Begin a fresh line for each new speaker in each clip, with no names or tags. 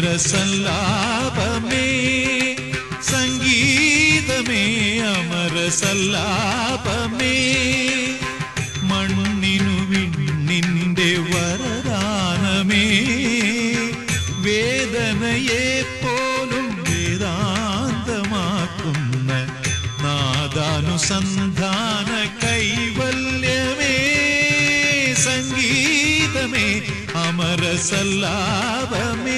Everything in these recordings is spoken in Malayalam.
അമരസല്ലാപമേ സംഗീതമേ അമരസല്ലാപമേ മണ്ണിനു വിണ്ണിന്റെ വരദാനമേ വേദനയെ പോലും വേദാന്തമാക്കുന്ന നാദാനുസന്ധാന കൈവല്യമേ സംഗീതമേ അമരസല്ലാപമേ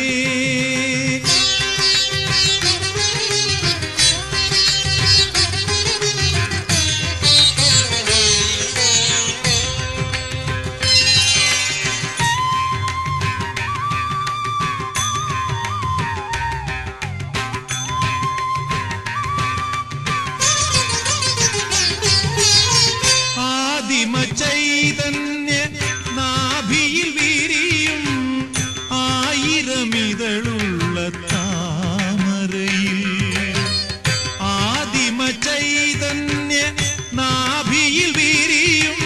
ചൈതന്യ നാഭിയിൽ വീരിയും ആയിരമിതളുള്ള താമരയിൽ ആദിമ ചൈതന്യ നാഭിയിൽ വീരിയും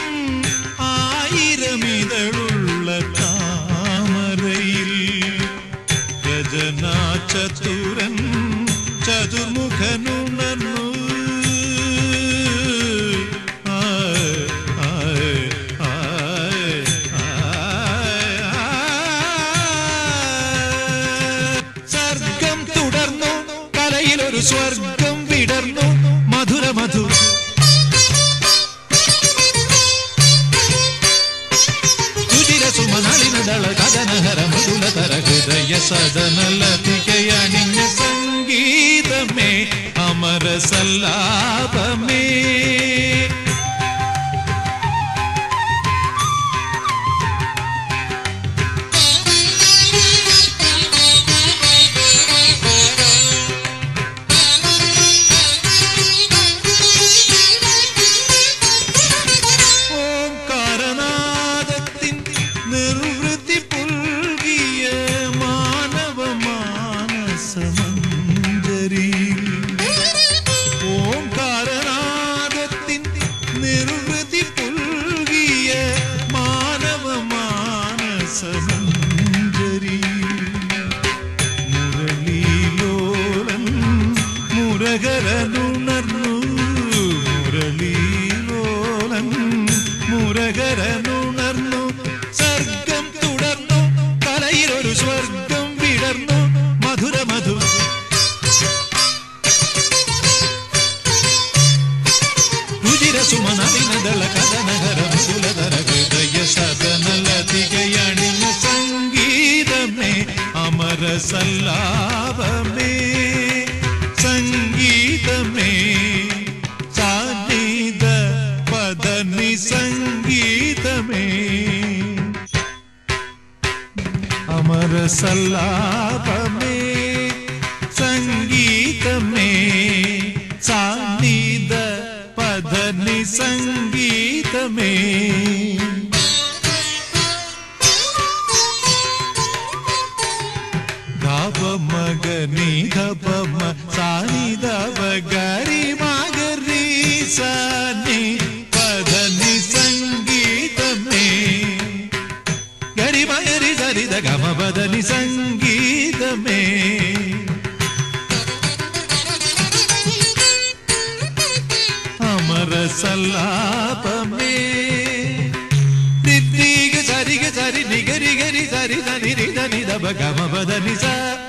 ആയിരമിതളുള്ള താമരയിൽ രചനാ ചതുരൻ ചതുർമുഖനുണർന്നു ഒരു സ്വർഗം വിടർന്നു മധുര മധു രുചിര സുമനളിനദള കഥനഹര മൃദുലതര ഹൃദയ സദനലതികയണിഞ്ഞ സംഗീതമേ അമരസല്ലാപമേ ഓംകാരനാദത്തിൻ നിർവൃതി പുൽകിയ മാനവ മാനസമഞ്ജരി മുരളീലോലൻ മുരകരനുണർന്നു മുരളീലോലൻ മുരകരനുണർന്നു സർഗം തുടർന്നു കലയിലൊരു സ്വർഗം വിടർന്നു മധുര മധു സുമനളിനദള കഥനഹര മൃദുലതര ഹൃദയ സദനലതികയണിഞ്ഞ സംഗീതമേ അമരസല്ലാപമേ സംഗീതമേ സാനിധ പദനി സംഗീതമേ അമരസല്ലാപമേ സംഗീതമേ സാനിധ പദനി സംഗീതമേ ധപ മഗനി ധപ മ സാനി ധപ ഗരി മഗരി സാനി പദനി സംഗീതമേ ഗരി മഗരി സരി ധ ഗമ പദനി സംഗീതമേ അമരസല്ലാപമേ ദിത്തിഗ സരിഗ സരി നിഗരി ഗരി സരി സനി രി ധനി ധപ ഗമ പദനി സ